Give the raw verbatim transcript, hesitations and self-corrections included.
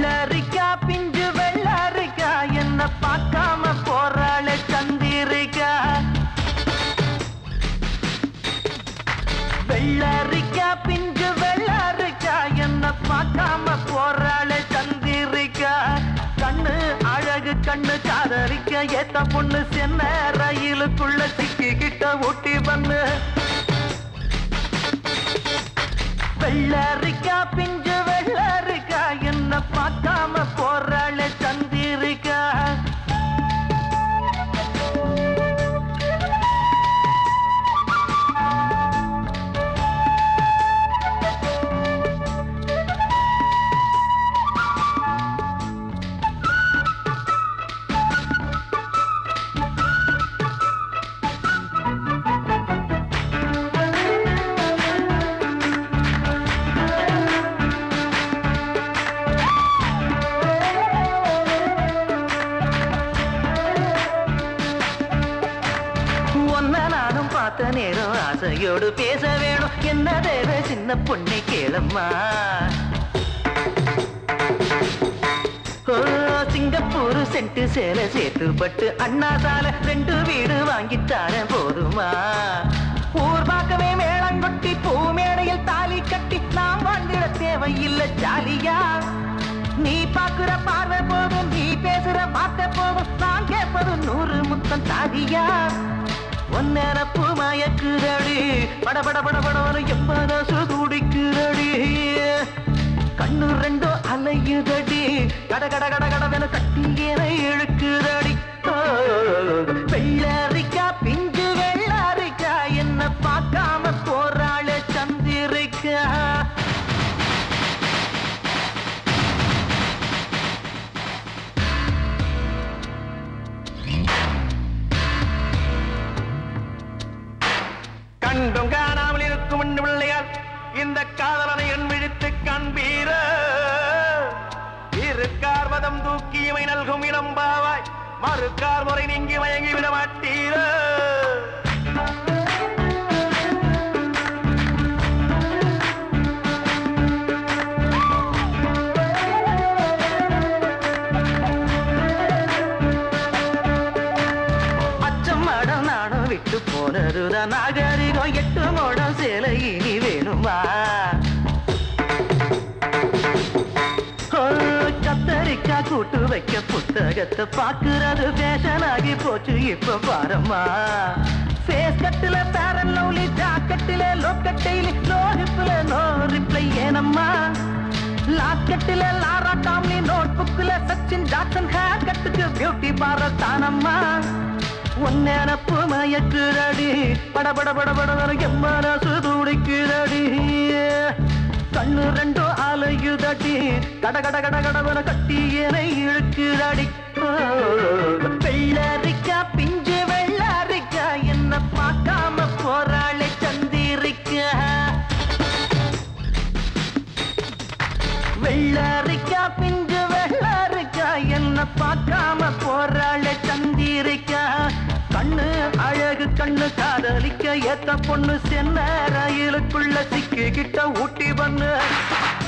வெள்ளரிக்கா பிஞ்சு வெள்ளரிக்கா என்ன பார்க்காம போறாளே சந்திரிக்கா. வெள்ளரிக்கா பிஞ்சு வெள்ளரிக்கா என்ன பார்க்காம போறாளே சந்திரிக்கா. கண்ணு அழகு கண்ணு காதலிக்க ஏத்த பொண்ணு சென்ன ரயிலுக்குள்ள சிக்கிக்கிட்ட ஊட்டி பண்ணு. வெள்ளரிக்கா பிஞ்சு வெள்ளரிக்கா என்ன பார்க்காம போறாளே சந்திரிக்கா. நேரம் ஆசையோடு பேச வேணும் என்ன தேவை சின்ன பொண்ணை கேளம்மா. சிங்கப்பூர் சென்ட்டு சேலை சேர்த்து பட்டு அண்ணா சாலை ரெண்டு வீடு வாங்கித்தார போதுமா. ஊர் பார்க்கவே மேளங்கொட்டி பூ மேடையில் தாலி கட்டி நாம் வாழ்ந்திட தேவையில்லை ஜாலியா. நீ பாக்குற பார்வை போதும் நீ பேசுற வார்த்தை போதும் நான் கேட்பது நூறு முத்தம் தாதியா. ஒன்னப்பு மயக்குதடி பட பட பட பட எப்பனசு துடிக்குதடி. கண்ணு ரெண்டோ அலையுதடி கட கட கட கடவென கட்டியனை இழுக்குதடி. வெள்ளரிக்கா பிஞ்சு வெள்ளரிக்கா என்ன பார்க்காம போறாளே சந்திரிக்கா. கண்டும் காணாமல் இருக்கும் பிள்ளையார் இந்த காதலனை என் விழித்து காண்பீர. இருக்கார் மதம் தூக்கி இவை நல்கும் இளம்பாவாய் மறுக்கார் முறை நீங்கி மயங்கி விட மாட்டீர. விட்டு போனதுதான் நாகரிகம் எட்டு மோடம் சேலை இனி வேணுமா. கத்தரிக்கா கூட்டு வைக்க புத்தகத்தை பாக்குறது ஃபேஷன் ஆகி போச்சு இப்ப பாரம்மா. ஃபேஸ் கட்டுல பேரன் லவ்லி ஜாக்கெட்டில லோக்கட்டையில நோ ஹிப்ல நோ ரிப்ளை ஏனம்மா. லாக்கெட்டில லாரா டாம்லி நோட் புக்ல சச்சின் ஜாக்சன் ஹேர் கட்டுக்கு பியூட்டி பார்லர் தானம்மா. ஒன்னப்பு மயக்குதடி பட பட பட பட எம்மனசு துடிக்குதடி. கண்ணு ரெண்டோ அலையுதடி கட கட கட கடவன கட்டியனை இழுக்குதடி. வெள்ளரிக்கா பிஞ்சு வெள்ளரிக்கா என்ன பார்க்காம போறாளே சந்திரிக்கா. வெள்ளரிக்கா பிஞ்சு வெள்ளரிக்கா என்ன பார்க்காம போறாளே சந்திரிக்கா. கண்ணு அழகு கண்ணு காதலிக்க ஏத்த பொண்ணு சென்ன ரயிலுக்குள்ள சிக்கிக்கிட்ட ஊட்டி பண்ணு.